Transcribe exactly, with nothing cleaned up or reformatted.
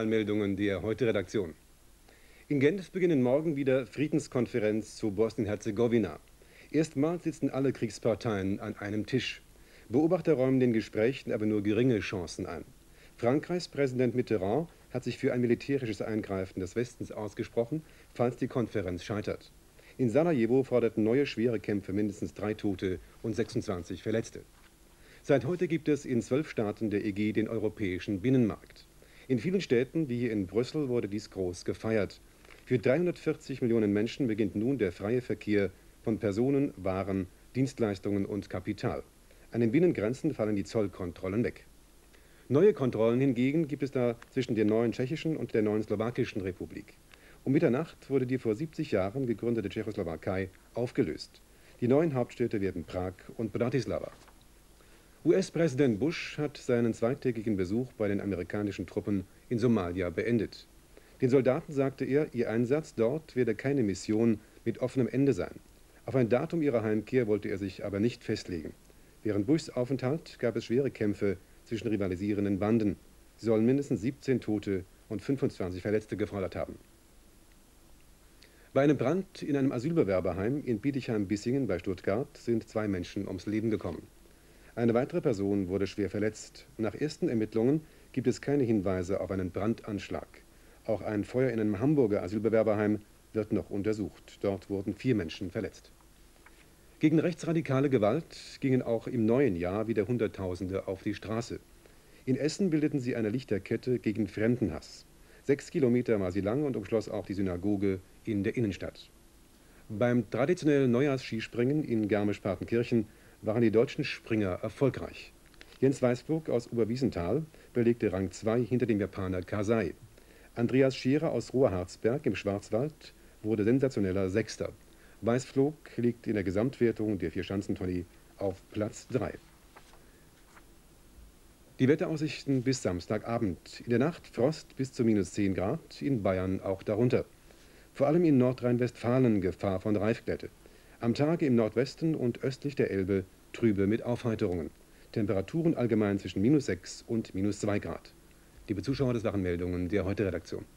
waren Meldungen der Heute-Redaktion. In Genf beginnen morgen wieder Friedenskonferenz zu Bosnien-Herzegowina. Erstmals sitzen alle Kriegsparteien an einem Tisch. Beobachter räumen den Gesprächen aber nur geringe Chancen ein. Frankreichs Präsident Mitterrand hat sich für ein militärisches Eingreifen des Westens ausgesprochen, falls die Konferenz scheitert. In Sarajevo forderten neue schwere Kämpfe mindestens drei Tote und sechsundzwanzig Verletzte. Seit heute gibt es in zwölf Staaten der E G den europäischen Binnenmarkt. In vielen Städten, wie hier in Brüssel, wurde dies groß gefeiert. Für dreihundertvierzig Millionen Menschen beginnt nun der freie Verkehr von Personen, Waren, Dienstleistungen und Kapital. An den Binnengrenzen fallen die Zollkontrollen weg. Neue Kontrollen hingegen gibt es da zwischen der neuen tschechischen und der neuen slowakischen Republik. Um Mitternacht wurde die vor siebzig Jahren gegründete Tschechoslowakei aufgelöst. Die neuen Hauptstädte werden Prag und Bratislava. U S-Präsident Bush hat seinen zweitägigen Besuch bei den amerikanischen Truppen in Somalia beendet. Den Soldaten sagte er, ihr Einsatz dort werde keine Mission mit offenem Ende sein. Auf ein Datum ihrer Heimkehr wollte er sich aber nicht festlegen. Während Bushs Aufenthalt gab es schwere Kämpfe zwischen rivalisierenden Banden. Sie sollen mindestens siebzehn Tote und fünfundzwanzig Verletzte gefordert haben. Bei einem Brand in einem Asylbewerberheim in Bietigheim-Bissingen bei Stuttgart sind zwei Menschen ums Leben gekommen. Eine weitere Person wurde schwer verletzt. Nach ersten Ermittlungen gibt es keine Hinweise auf einen Brandanschlag. Auch ein Feuer in einem Hamburger Asylbewerberheim wird noch untersucht. Dort wurden vier Menschen verletzt. Gegen rechtsradikale Gewalt gingen auch im neuen Jahr wieder Hunderttausende auf die Straße. In Essen bildeten sie eine Lichterkette gegen Fremdenhass. Sechs Kilometer war sie lang und umschloss auch die Synagoge in der Innenstadt. Beim traditionellen Neujahrsskispringen in Garmisch-Partenkirchen waren die deutschen Springer erfolgreich. Jens Weißburg aus Oberwiesenthal belegte Rang zwei hinter dem Japaner Kasai. Andreas Scherer aus Rohrharzberg im Schwarzwald wurde sensationeller Sechster. Weißflog liegt in der Gesamtwertung der Vierschanzentournee auf Platz drei. Die Wetteraussichten bis Samstagabend. In der Nacht Frost bis zu minus zehn Grad, in Bayern auch darunter. Vor allem in Nordrhein-Westfalen Gefahr von Reifglätte. Am Tage im Nordwesten und östlich der Elbe trübe mit Aufheiterungen. Temperaturen allgemein zwischen minus sechs und minus zwei Grad. Liebe Zuschauer, das waren Meldungen der Heute-Redaktion.